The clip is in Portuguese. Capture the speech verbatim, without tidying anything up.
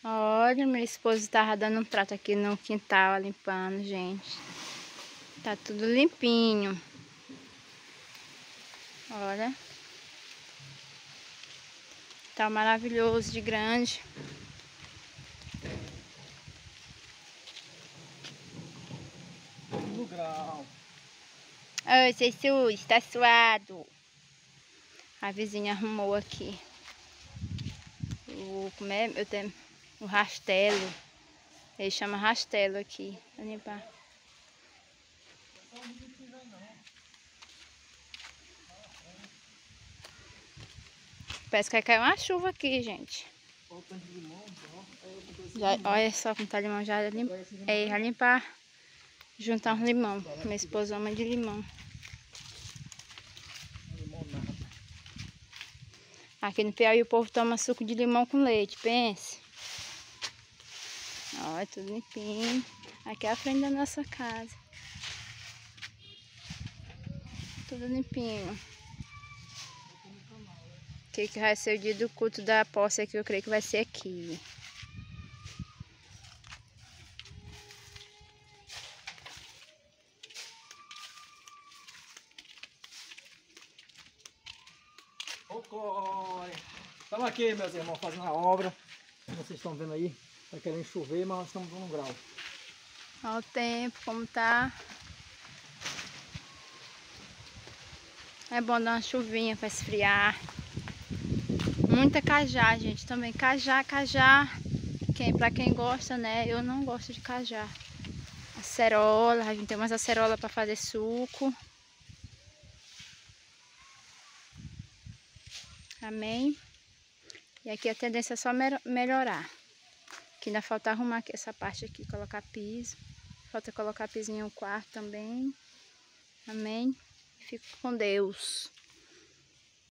Olha, meu esposo tava dando um trato aqui no quintal, limpando, gente. Tá tudo limpinho. Olha. Tá maravilhoso de grande. No grau. Oi, Jesus, tá suado. A vizinha arrumou aqui. O, como é? Eu tenho o rastelo. Ele chama rastelo aqui. Pra limpar. Parece que vai cair uma chuva aqui, gente. Já, olha só como tá limão. Já, limpa, é, já limpar. Juntar um limão. Meu esposo ama de limão. Aqui no Piauí o povo toma suco de limão com leite, pense. Olha, tudo limpinho. Aqui é a frente da nossa casa. Tudo limpinho. Que que vai ser o dia do culto da posse aqui, eu creio que vai ser aqui. Estamos aqui, meus irmãos, fazendo a obra. Como vocês estão vendo aí, tá querendo chover, mas nós estamos no grau. Olha o tempo, como tá. É bom dar uma chuvinha para esfriar. Muita cajá, gente, também. Cajá, cajá. Quem, pra quem gosta, né? Eu não gosto de cajá. Acerola, a gente tem umas acerola para fazer suco. Amém? E aqui a tendência é só melhorar. Aqui ainda falta arrumar aqui essa parte aqui, colocar piso. Falta colocar pisinho no quarto também. Amém? Fico com Deus.